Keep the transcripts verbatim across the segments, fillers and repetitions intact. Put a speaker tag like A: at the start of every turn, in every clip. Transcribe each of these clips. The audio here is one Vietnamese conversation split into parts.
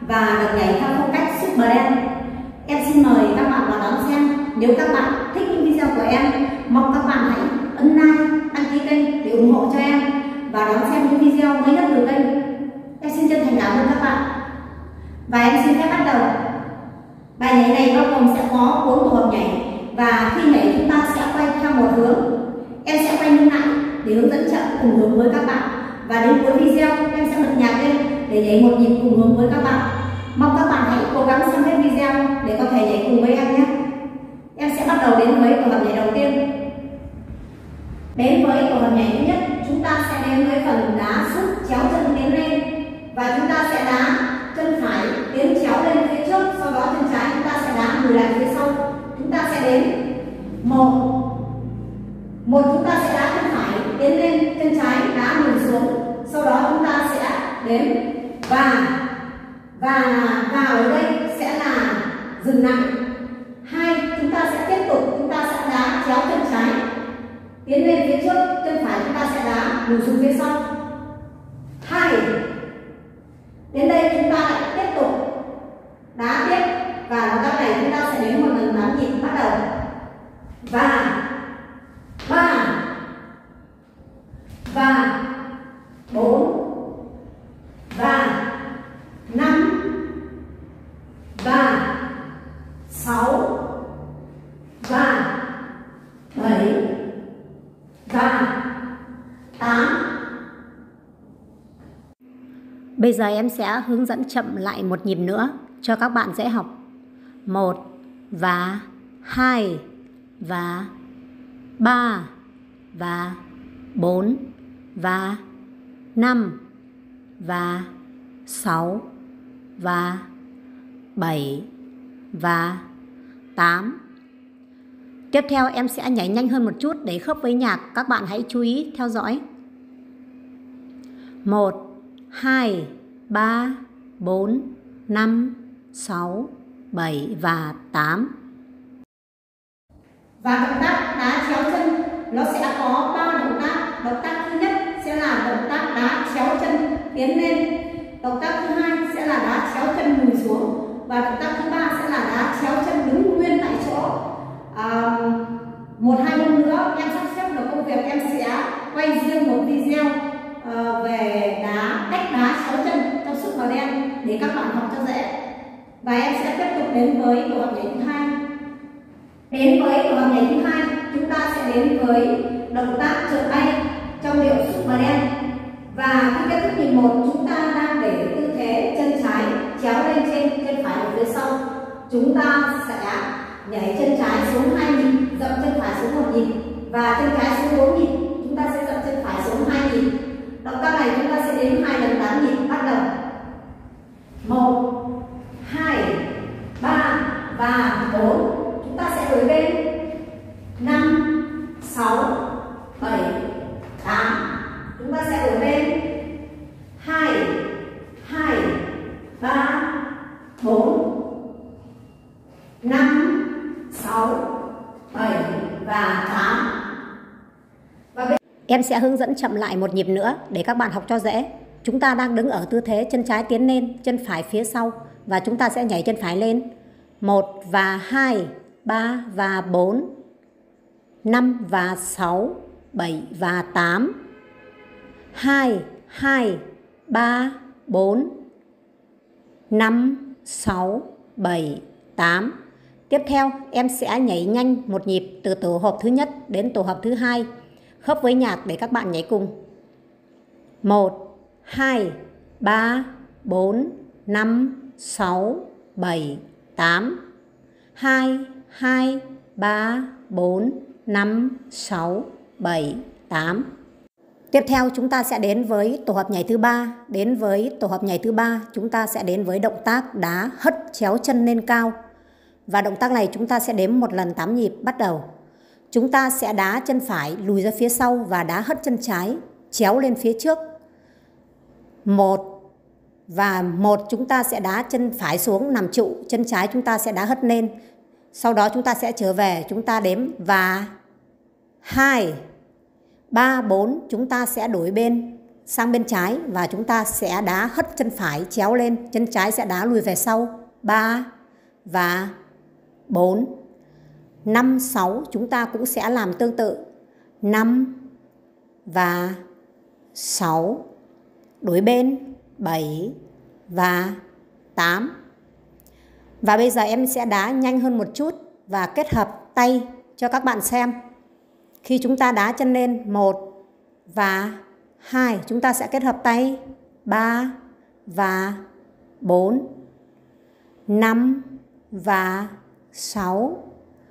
A: và được nhảy theo phong cách Super Dance. Em xin mời các bạn vào đón xem. Nếu các bạn thích những video của em, mong các bạn hãy ấn like, đăng ký kênh để ủng hộ cho em và đón xem những video mới nhất từ kênh. Em xin chân thành cảm ơn các bạn. Và em xin phép bắt đầu. Bài nhảy này bao gồm sẽ có bốn tổ hợp nhảy, và khi nhảy chúng ta sẽ quay theo một hướng. Em sẽ quay lưng lại để hướng dẫn chậm cùng hướng với các bạn, và đến cuối video em sẽ bật nhạc lên để nhảy một nhịp cùng hướng với các bạn. Mong các bạn hãy cố gắng xem hết video để có thể nhảy cùng với em nhé. Em sẽ bắt đầu đến với tổ hợp nhảy đầu tiên. Đến với tổ hợp nhảy thứ nhất, chúng ta sẽ đến với phần đá sút chéo chân tiến lên, và chúng ta sẽ đá chân phải tiến chéo lên phía trước, sau đó chân trái chúng ta sẽ đá lùi lại phía sau. Chúng ta sẽ đến một một chúng ta sẽ đá chân phải tiến lên, chân trái đá lùi xuống, sau đó chúng ta sẽ đếm và và vào ở đây sẽ là dừng lại. Hai, chúng ta sẽ tiếp tục, chúng ta sẽ đá chéo chân trái tiến lên phía trước, chân phải chúng ta sẽ đá lùi xuống phía sau. Hai, đến đây chúng ta lại tiếp tục đá tiếp, và động tác này chúng ta sẽ đến một lần tám nhịp bắt đầu. Và ba và bốn và năm và sáu và bảy và tám.
B: Bây giờ em sẽ hướng dẫn chậm lại một nhịp nữa cho các bạn dễ học. Một và hai và ba và bốn và năm và sáu và bảy và tám. Tiếp theo em sẽ nhảy nhanh hơn một chút để khớp với nhạc, các bạn hãy chú ý theo dõi. Một, hai, ba, bốn, năm, sáu, bảy và tám.
A: Và động tác đá chéo chân nó sẽ có ba động tác. Động tác thứ nhất sẽ là động tác đá chéo chân tiến lên. Động tác thứ hai sẽ là đá chéo chân lùi xuống, và động tác thứ ba sẽ là đá chéo chân đứng nguyên tại chỗ. À, một hai hôm nữa em sắp xếp được công việc, em sẽ quay riêng một video uh, về đá cách đá chéo chân trong Super Dance để các bạn học cho dễ. Và em sẽ tiếp tục đến với tổ hợp nhảy thứ hai. Đến với tổ hợp nhảy thứ hai, chúng ta sẽ đến với động tác trượt bay trong điệu Super Dance. Và khi kết thúc nhịp một, chúng ta đang để tư thế chân trái chéo lên trên, chân phải ở phía sau. Chúng ta sẽ nhảy chân trái xuống hai nhịp, dậm chân phải xuống một nhịp, và chân trái xuống bốn nhịp. Chúng ta sẽ dậm chân phải xuống hai nhịp. Động tác này chúng ta sẽ đến hai lần tám nhịp bắt đầu. Một, hai, ba và bốn. Chúng ta sẽ đổi bên. Năm, sáu, bảy, tám. Chúng ta sẽ đổi bên. Hai, hai, ba, bốn, năm, sáu, bảy và tám. Và bên...
B: Em sẽ hướng dẫn chậm lại một nhịp nữa để các bạn học cho dễ. Chúng ta đang đứng ở tư thế chân trái tiến lên, chân phải phía sau, và chúng ta sẽ nhảy chân phải lên. Một và hai, ba và bốn, năm và sáu, bảy và tám. Hai, hai, ba, bốn, năm, sáu, bảy, tám. Tiếp theo em sẽ nhảy nhanh một nhịp từ tổ hợp thứ nhất đến tổ hợp thứ hai, khớp với nhạc để các bạn nhảy cùng. Một, hai, ba, bốn, năm, sáu, bảy, tám. Hai, hai, ba, bốn, năm, sáu, bảy, tám. Tiếp theo chúng ta sẽ đến với tổ hợp nhảy thứ ba. Đến với tổ hợp nhảy thứ ba, chúng ta sẽ đến với động tác đá hất chéo chân lên cao. Và động tác này chúng ta sẽ đếm một lần tám nhịp bắt đầu. Chúng ta sẽ đá chân phải lùi ra phía sau và đá hất chân trái chéo lên phía trước. Một và một chúng ta sẽ đá chân phải xuống nằm trụ, chân trái chúng ta sẽ đá hất lên. Sau đó chúng ta sẽ trở về, chúng ta đếm và hai, ba, bốn chúng ta sẽ đổi bên, sang bên trái và chúng ta sẽ đá hất chân phải chéo lên, chân trái sẽ đá lùi về sau. ba và bốn. năm, sáu chúng ta cũng sẽ làm tương tự. năm và sáu. Đối bên bảy và tám. Và bây giờ em sẽ đá nhanh hơn một chút và kết hợp tay cho các bạn xem. Khi chúng ta đá chân lên một và hai, chúng ta sẽ kết hợp tay. ba và bốn. năm và sáu.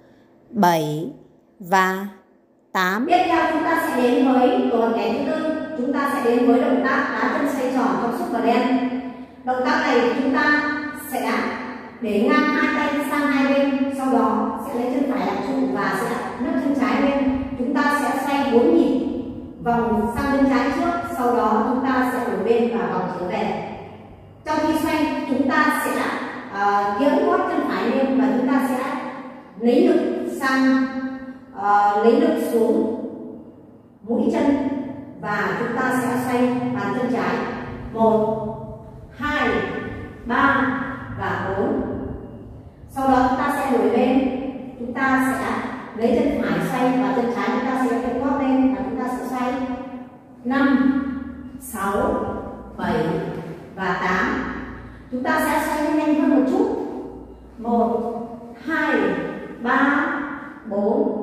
B: bảy và tám.
A: Tiếp theo chúng ta sẽ đến với tuần cái thứ tư. Chúng ta sẽ đến với động tác đá chân xoay tròn trong súp cờ đen. Động tác này chúng ta sẽ để ngang hai tay sang hai bên, sau đó sẽ lấy chân phải làm trụ và sẽ nâng chân trái lên. Chúng ta sẽ xoay bốn nhịp, vòng sang bên trái trước, sau đó chúng ta sẽ đổi bên và vòng trở về. Trong khi xoay chúng ta sẽ uh, giỡn gót chân phải lên và chúng ta sẽ lấy lực sang uh, lấy lực xuống mũi chân và chúng ta sẽ xoay bàn chân trái. Một, hai, ba và bốn. Sau đó chúng ta sẽ đổi bên, chúng ta sẽ lấy chân phải xoay và chân trái chúng ta sẽ kéo gót lên và chúng ta sẽ xoay. Năm, sáu, bảy và tám. Chúng ta sẽ xoay nhanh hơn một chút. Một, hai, ba, bốn,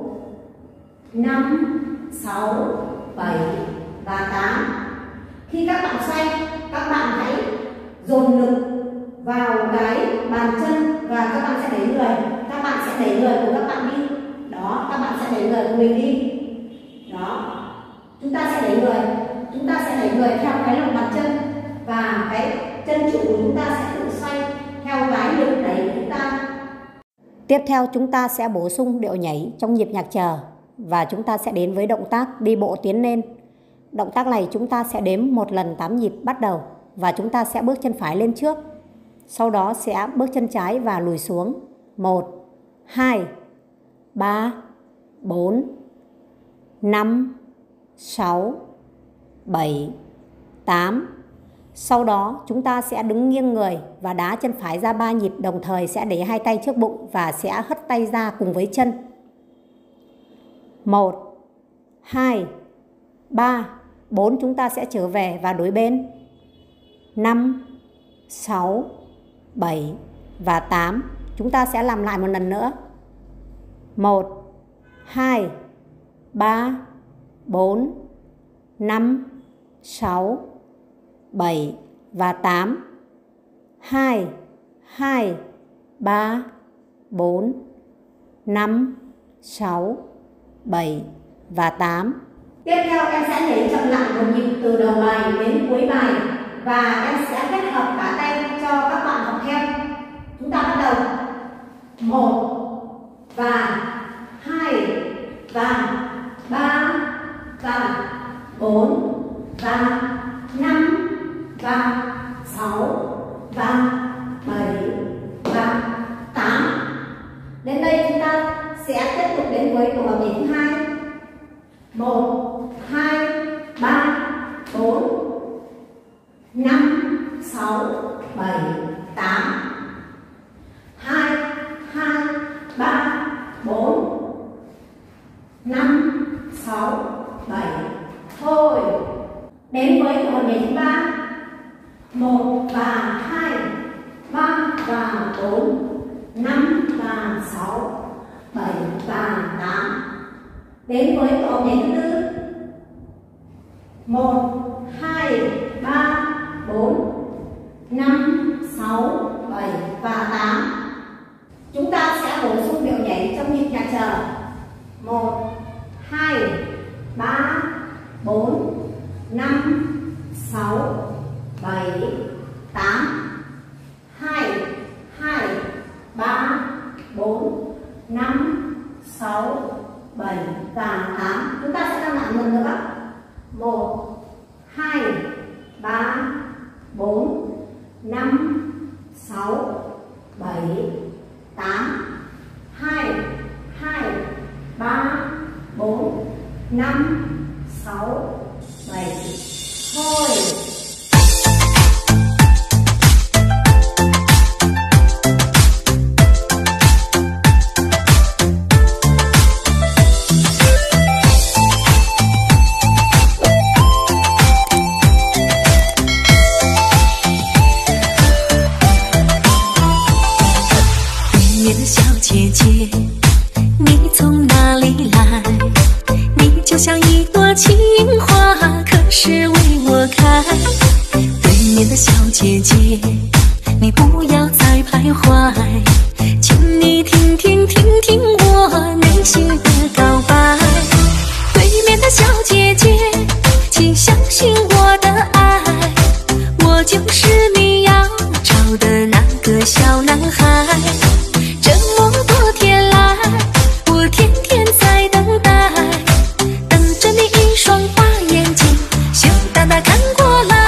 A: năm, sáu, bảy và tám. Khi các bạn xoay, các bạn hãy dồn lực vào cái bàn chân và các bạn sẽ đẩy người. Các bạn sẽ đẩy người của các bạn đi. Đó, các bạn sẽ đẩy người của mình đi. Đó. Chúng ta sẽ đẩy người. Chúng ta sẽ đẩy người theo cái lòng bàn chân và cái chân trụ của chúng ta sẽ tự xoay theo cái lực đẩy của chúng ta.
B: Tiếp theo chúng ta sẽ bổ sung điệu nhảy trong nhịp nhạc chờ và chúng ta sẽ đến với động tác đi bộ tiến lên. Động tác này chúng ta sẽ đếm một lần tám nhịp bắt đầu và chúng ta sẽ bước chân phải lên trước. Sau đó sẽ bước chân trái và lùi xuống. một, hai, ba, bốn, năm, sáu, bảy, tám. Sau đó chúng ta sẽ đứng nghiêng người và đá chân phải ra ba nhịp, đồng thời sẽ để hai tay trước bụng và sẽ hất tay ra cùng với chân. một, hai, ba, bốn chúng ta sẽ trở về và đối bên. năm, sáu, bảy và tám. Chúng ta sẽ làm lại một lần nữa. một, hai, ba, bốn, năm, sáu, bảy và tám. hai, hai, ba, bốn, năm, sáu, bảy và tám.
A: Tiếp theo em sẽ nhảy chậm lại một nhịp từ đầu bài đến cuối bài và em sẽ kết hợp cả tay cho các bạn học theo. Chúng ta bắt đầu. Một và hai và ba và bốn và năm và sáu và bảy và tám. Đến đây chúng ta sẽ tiếp tục đến với tổ hợp nhảy thứ hai. Một, hai, ba, bốn, năm, sáu, bảy, tám. Hai, hai, ba, bốn, năm, sáu, bảy. Thôi. Đến với tổ hợp nhảy thứ ba. Một và hai, ba và bốn, năm và sáu, bảy và tám. Đến với tổ hợp nhảy thứ tư. Một, hai, ba, bốn, năm, sáu, bảy và tám. Chúng ta sẽ bổ sung điệu nhảy trong nhịp nhạc chờ. Một, hai, ba, bốn, năm, sáu, bảy, tám. Hai, hai, ba, bốn, năm, sáu, bảy và tám. Chúng ta sẽ làm lại một lần nữa. Một, hai, ba, bốn, năm, sáu, bảy, tám. Hai, hai, ba, bốn, năm, sáu, bảy. Thôi.
C: 徘徊，请你听听听听我内心的告白。对面的小姐姐，请相信我的爱，我就是你要找的那个小男孩。这么多天来，我天天在等待，等着你一双大眼睛羞答答看过来。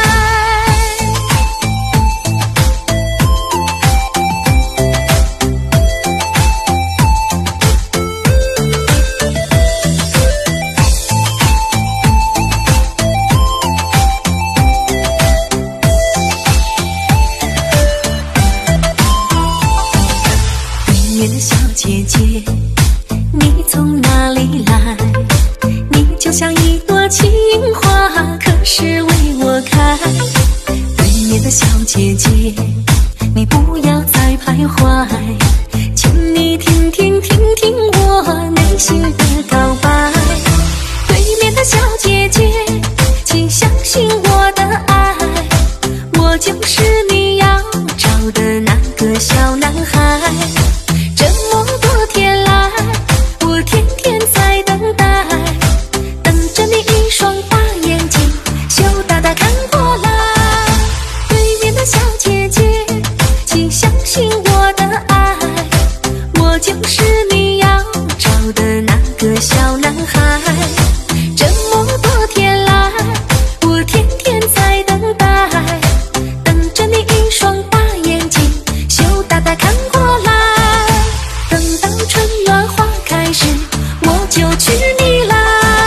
C: 小姐姐，你从哪里来？你就像一朵情花，可是为我开。对面的小姐姐，你不要再徘徊，请你听听听听我内心的告白。对面的小姐姐，请相信我的爱，我就是你要找的那个小男孩。这么多天来，我天天在等待，等着你一双大眼睛羞答答看过来。对面的小姐姐，请相信我的爱，我就是你要找的那个小男孩。这么多天来，我天天在等待，等着你一双大眼睛羞答答看过来。等到春暖花开时，我就娶你来。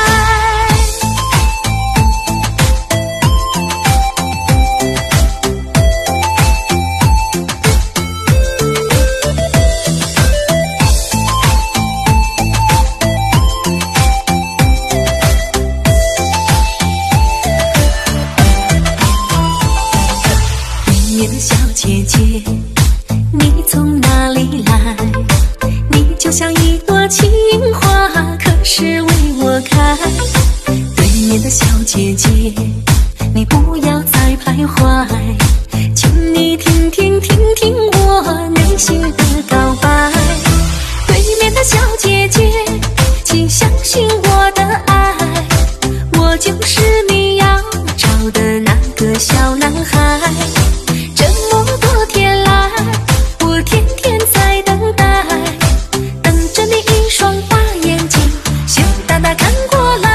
C: 对面的小姐姐，你从哪里来？你就像一朵情花，可是为我开。对面的小姐姐，你不要再徘徊，请你听听听听我内心的告白。对面的小姐姐，请相信我的爱，我就是你要找的那个小男孩。这么多天来，我天天在等待，等着你一双大眼睛羞答答看过来。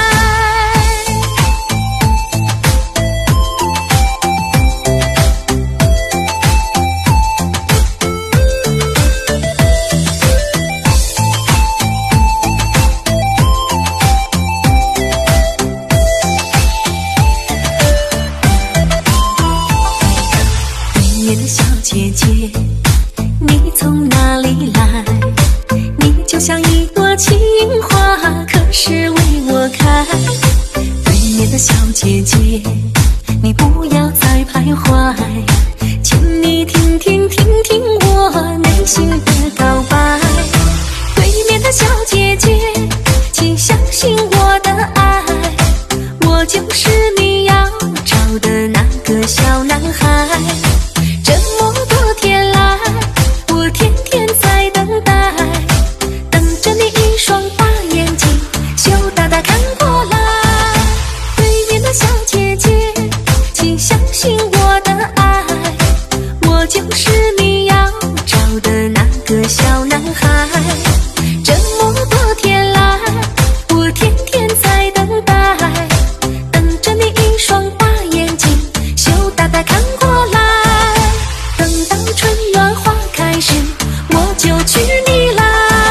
C: 对面的小姐姐，你从哪里来？你就像一朵情花，可是为我开。对面的小姐姐，你不要再徘徊，请你听听听听我内心的告白。对面的小姐姐，请相信我的爱，我就是你要找的那个小男孩。这么多天来，我天天在等待，等着你一双大眼睛羞答答看过来。对面的小姐姐，请相信我的爱，我就是你要找的那个小男孩。这么多天来，我天天在等待，等着你一双大眼睛羞答答看过来。等到春暖花开时，我就娶你来。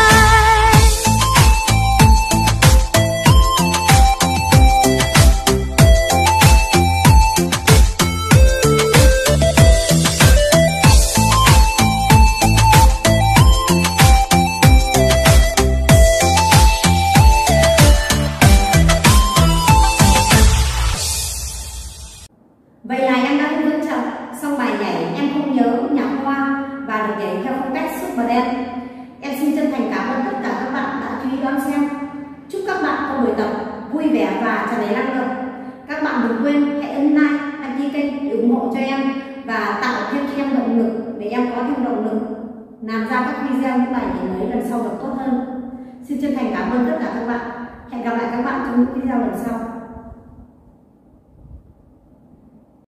A: Vậy là em đã hướng dẫn chậm, xong bài nhảy em không nhớ nhạc hoa và được nhảy theo phong cách Super Dance. Em xin chân thành cảm ơn tất cả các bạn đã chú ý đón xem. Chúc các bạn có buổi tập vui vẻ và tràn đầy năng lượng. Các bạn đừng quên hãy ấn like, đăng ký kênh để ủng hộ cho em và tạo thêm cho em động lực để em có thêm động lực làm ra các video những bài nhảy mới lần sau được tốt hơn. Xin chân thành cảm ơn tất cả các bạn. Hẹn gặp lại các bạn trong những video lần sau.